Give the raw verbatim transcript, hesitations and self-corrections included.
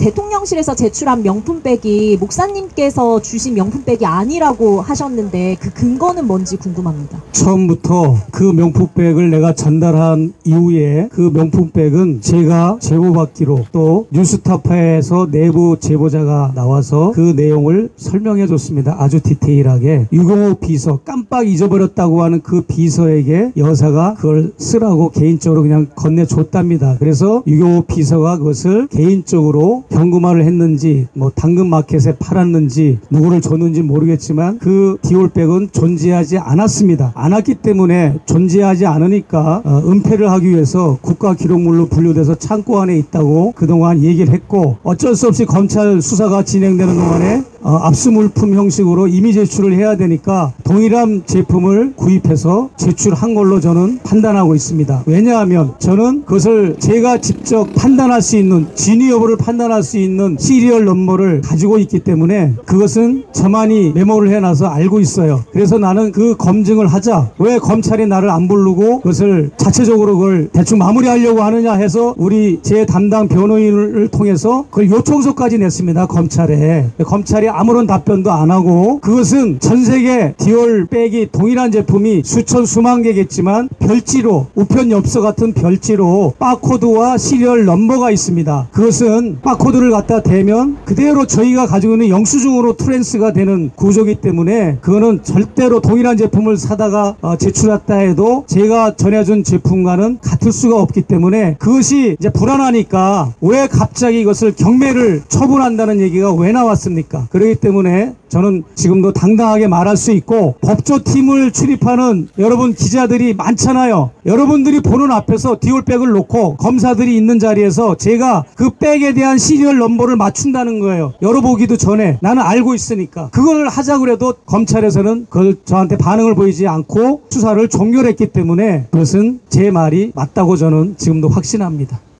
대통령실에서 제출한 명품백이 목사님께서 주신 명품백이 아니라고 하셨는데 그 근거는 뭔지 궁금합니다. 처음부터 그 명품백을 내가 전달한 이후에 그 명품백은 제가 제보받기로 또 뉴스타파에서 내부 제보자가 나와서 그 내용을 설명해 줬습니다. 아주 디테일하게. 유경호 비서 깜빡 잊어버렸다고 하는 그 비서에게 여사가 그걸 쓰라고 개인적으로 그냥 건네줬답니다. 그래서 유경호 비서가 그것을 개인적으로 현금화를 했는지 뭐 당근마켓에 팔았는지 누구를 줬는지 모르겠지만 그 디올백은 존재하지 않았습니다. 않았기 때문에 존재하지 않으니까 어, 은폐를 하기 위해서 국가기록물로 분류돼서 창고 안에 있다고 그동안 얘기를 했고, 어쩔 수 없이 검찰 수사가 진행되는 동안에 어, 압수물품 형식으로 임의 제출을 해야 되니까 동일한 제품을 구입해서 제출한 걸로 저는 판단하고 있습니다. 왜냐하면 저는 그것을 제가 직접 판단할 수 있는, 진위 여부를 판단할 수 있는 시리얼 넘버를 가지고 있기 때문에 그것은 저만이 메모를 해놔서 알고 있어요. 그래서 나는 그 검증을 하자. 왜 검찰이 나를 안 부르고 그것을 자체적으로 그걸 대충 마무리하려고 하느냐 해서 우리 제 담당 변호인을 통해서 그걸 요청서까지 냈습니다. 검찰에. 검찰이 아무런 답변도 안 하고, 그것은 전 세계 디올백이 동일한 제품이 수천 수만 개겠지만 별지로, 우편 엽서 같은 별지로 바코드와 시리얼 넘버가 있습니다. 그것은 바코드를 갖다 대면 그대로 저희가 가지고 있는 영수증으로 트랜스가 되는 구조이기 때문에 그거는 절대로 동일한 제품을 사다가 어, 제출했다 해도 제가 전해준 제품과는 같을 수가 없기 때문에 그것이 이제 불안하니까 왜 갑자기 이것을 경매를 처분한다는 얘기가 왜 나왔습니까? 그렇기 때문에 저는 지금도 당당하게 말할 수 있고, 법조팀을 출입하는 여러분 기자들이 많잖아요. 여러분들이 보는 앞에서 디올백을 놓고 검사들이 있는 자리에서 제가 그 백에 대한 시리얼 넘버를 맞춘다는 거예요. 열어보기도 전에 나는 알고 있으니까. 그걸 하자고 해도 검찰에서는 그걸 저한테 반응을 보이지 않고 수사를 종결했기 때문에 그것은 제 말이 맞다고 저는 지금도 확신합니다.